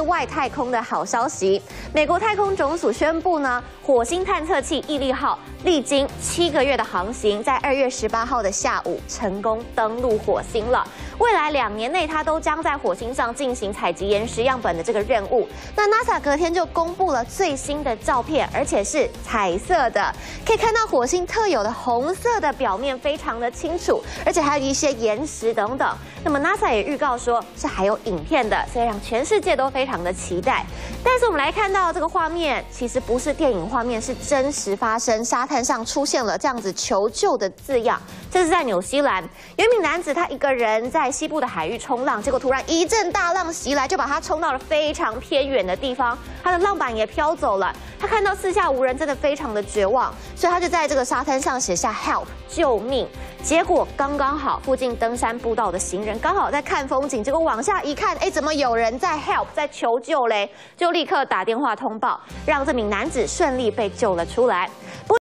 外太空的好消息。美国太空总署宣布呢，火星探测器毅力号历经7个月的航行，在2月18号的下午成功登陆火星了。未来2年内，它都将在火星上进行采集岩石样本的这个任务。那 NASA 隔天就公布了最新的照片，而且是彩色的，可以看到火星特有的红色的表面非常的清楚，而且还有一些岩石等等。那么 NASA 也预告说是还有影片的，所以让全世界都非常的期待。但是我们来看到这个画面，其实不是电影画面，是真实发生。沙滩上出现了这样子求救的字样，这是在纽西兰，有一名男子他一个人在西部的海域冲浪，结果突然一阵大浪袭来，就把他冲到了非常偏远的地方，他的浪板也飘走了。他看到四下无人，真的非常的绝望，所以他就在这个沙滩上写下 “help” 救命。结果刚刚好，附近登山步道的行人刚好在看风景，结果往下一看，怎么有人在 help 在求救嘞？就立刻打电话通报，让这名男子顺利被救了出来。